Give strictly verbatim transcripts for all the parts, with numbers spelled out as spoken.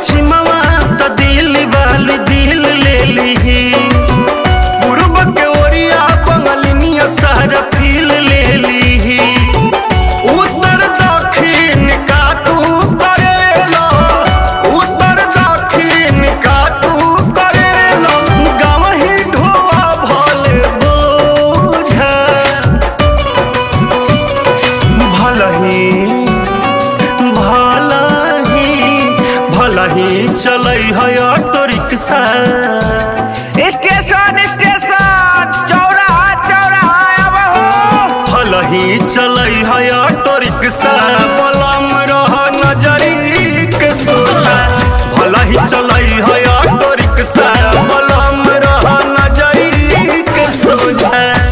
पश्चिमवा तो दिल वाली दिल ले ली, पूर्व के ओरिया बंगलिनिया सारा फील ले ली, उत्तर दक्षिण का तू करेलो, उत्तर दक्षिण का तू करेलो, गाँव ही ढोआ भले बोझा, भला ही ही चलै है ऑटो रिक्शा। स्टेशन स्टेशन चौराहा चौराहा अब हो, भला ही चलै है ऑटो रिक्शा, बलम रह नजरी के सोझा, भला ही चलै है ऑटो रिक्शा, बलम रह नजरी के सोझा।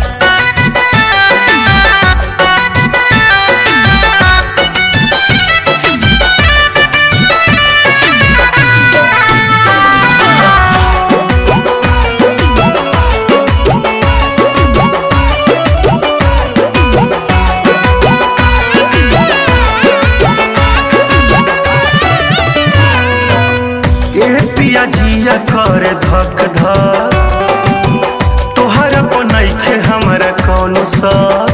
पिया जिया करे धक धक, तोहरा पर नइखे हमरा कौनो शक,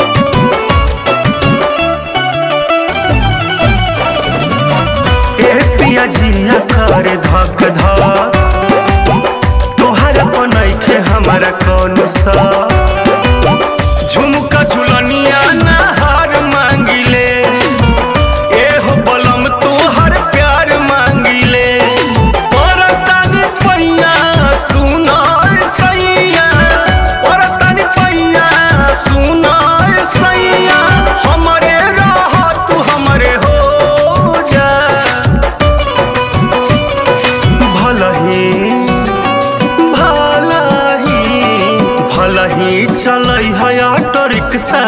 ए पिया जिया करे धक धक, तोहरा पर नइखे हमरा कौनो शक, झुमका झुलनिया ना हार मांगिले, ए हो बलम तोहर प्यार मांगिले, चलै है ऑटो रिक्शा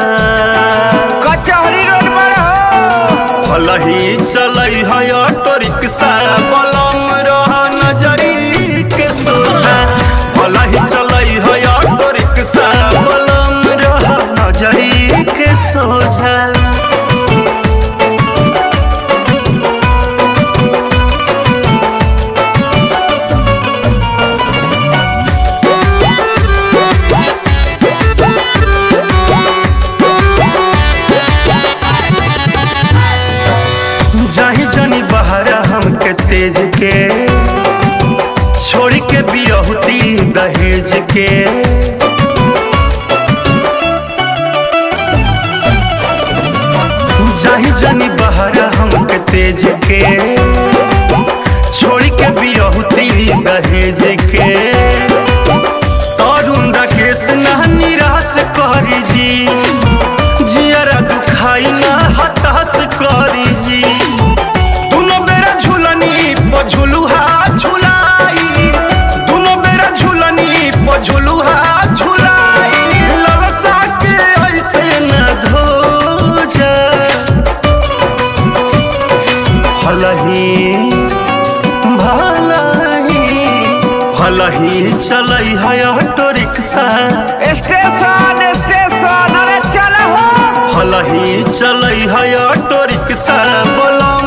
कचहरी रोड पर हो, भला ही चलै है ऑटो रिक्शा, बलम रह नजरी के सोझा, भला ही चलै है ऑटो रिक्शा, बलम रह नजरी के सोझा। जाही जानी बहरा हमके तेज के, छोड़ के बिरहुती दहेज के, जाही जानी बहरा हमके तेज के, छोड़ के बिरहुती दहेज के, तरुण राकेश ना निराश करी जी, जियरा दुखाई ना हताश करी जी, झुलुहा झुलाई, दोनों बेरा झुलनी पर झुलुहा झुलाई, ललसा के ऐसे न धो जा, भला ही भला ही भला ही चलै है ऑटो रिक्शा। स्टेशन स्टेशन अरे चल हो, भला ही चलै है ऑटो रिक्शा, बोलो